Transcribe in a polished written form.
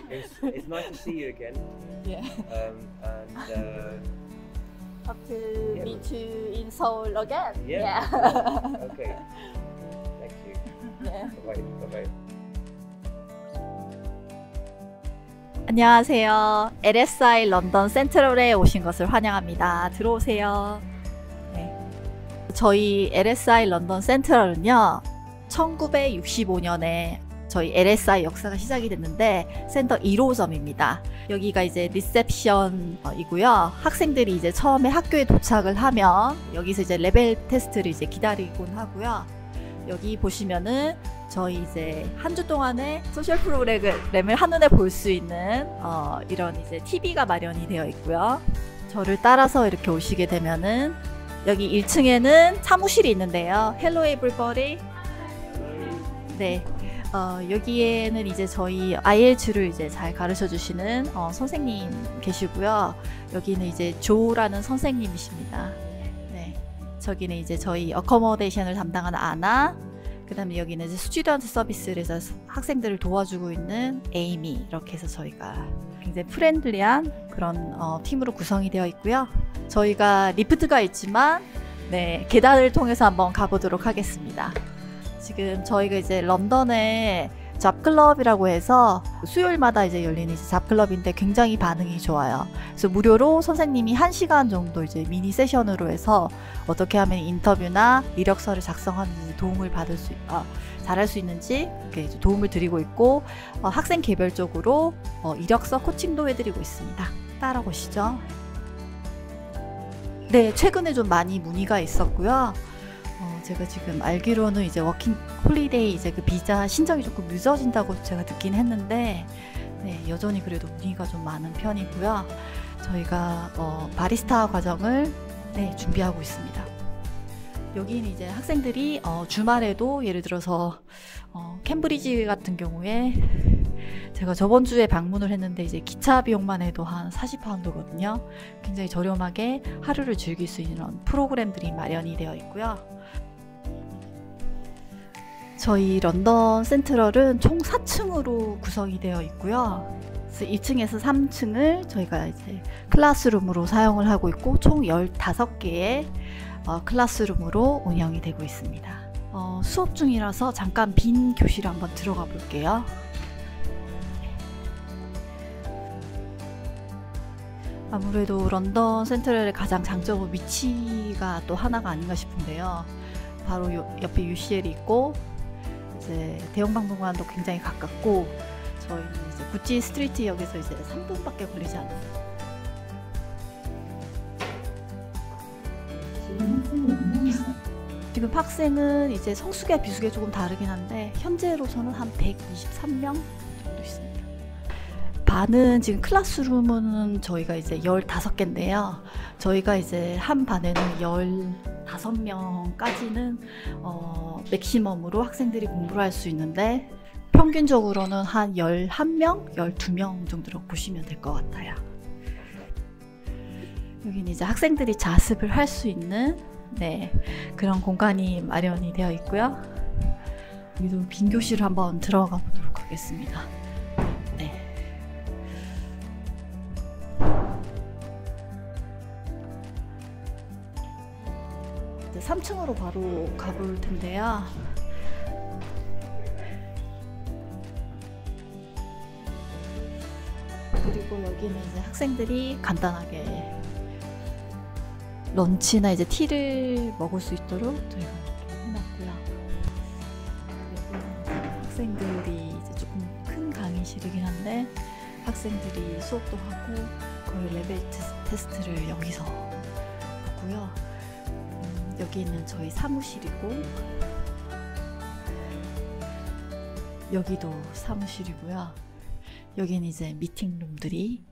It's nice to see you again. Yeah. And Hope to Yeah, meet you in Seoul again. yeah. Okay. Thank you. Yeah. Bye bye. 안녕하세요. LSI 런던 센트럴에 오신 것을 환영합니다. 들어오세요. 네. 저희 LSI 런던 센트럴은요, 1965년에 저희 LSI 역사가 시작이 됐는데 센터 1호점입니다. 여기가 이제 리셉션이고요. 학생들이 이제 처음에 학교에 도착을 하면 여기서 이제 레벨 테스트를 이제 기다리곤 하고요. 여기 보시면은 저희 이제 한 주 동안의 소셜 프로그램을 한눈에 볼 수 있는 이런 이제 TV가 마련이 되어 있고요. 저를 따라서 이렇게 오시게 되면은 여기 1층에는 사무실이 있는데요. Hello everybody. 네. 여기에는 이제 저희 IELTS를 이제 잘 가르쳐 주시는 선생님 계시고요. 여기는 이제 조라는 선생님이십니다. 네. 저기는 이제 저희 어커모데이션을 담당하는 아나, 그 다음에 여기는 이제 스튜던트 서비스를 해서 학생들을 도와주고 있는 에이미, 이렇게 해서 저희가 굉장히 프렌들리한 그런 팀으로 구성이 되어 있고요. 저희가 리프트가 있지만 네, 계단을 통해서 한번 가보도록 하겠습니다. 지금 저희가 이제 런던에 잡클럽이라고 해서 수요일마다 이제 열리는 이제 잡클럽인데 굉장히 반응이 좋아요. 그래서 무료로 선생님이 1시간 정도 이제 미니 세션으로 해서 어떻게 하면 인터뷰나 이력서를 작성하는지 도움을 잘할 수 있는지 이렇게 이제 도움을 드리고 있고, 학생 개별적으로 이력서 코칭도 해드리고 있습니다. 따라오시죠. 네, 최근에 좀 많이 문의가 있었고요. 제가 지금 알기로는 이제 워킹 홀리데이 이제 그 비자 신청이 조금 늦어진다고 제가 듣긴 했는데, 네, 여전히 그래도 문의가 좀 많은 편이고요. 저희가 바리스타 과정을 네, 준비하고 있습니다. 여기는 이제 학생들이 주말에도 예를 들어서 캠브리지 같은 경우에 제가 저번 주에 방문을 했는데 이제 기차 비용만 해도 한 40파운드거든요. 굉장히 저렴하게 하루를 즐길 수 있는 프로그램들이 마련이 되어 있고요. 저희 런던 센트럴은 총 4층으로 구성이 되어 있고요. 그래서 2층에서 3층을 저희가 이제 클래스룸으로 사용을 하고 있고, 총 15개의 클래스룸으로 운영이 되고 있습니다. 수업 중이라서 잠깐 빈 교실에 한번 들어가 볼게요. 아무래도 런던 센트럴의 가장 장점은 위치가 또 하나가 아닌가 싶은데요. 바로 옆에 UCL이 있고, 이제 대형박물관도 굉장히 가깝고, 저희는 이제 구찌 스트리트역에서 이제 3분밖에 걸리지 않아요. 지금 학생은 이제 성수기와 비수기가 조금 다르긴 한데 현재로서는 한 123명 정도 있습니다. 반은 지금 클래스룸은 저희가 이제 15개인데요. 저희가 이제 한 반에는 15명까지는 맥시멈으로 학생들이 공부를 할 수 있는데, 평균적으로는 한 11명, 12명 정도로 보시면 될 것 같아요. 여기는 이제 학생들이 자습을 할 수 있는 네, 그런 공간이 마련이 되어 있고요. 여기도 빈 교실을 한번 들어가 보도록 하겠습니다. 네. 이제 3층으로 바로 가볼 텐데요. 그리고 여기는 이제 학생들이 간단하게 런치나 이제 티를 먹을 수 있도록 저희가 해놨고요. 여기는 학생들이 이제 조금 큰 강의실이긴 한데 학생들이 수업도 하고 거의 레벨 테스트를 여기서 보고요. 여기는 저희 사무실이고, 여기도 사무실이고요. 여기는 이제 미팅룸들이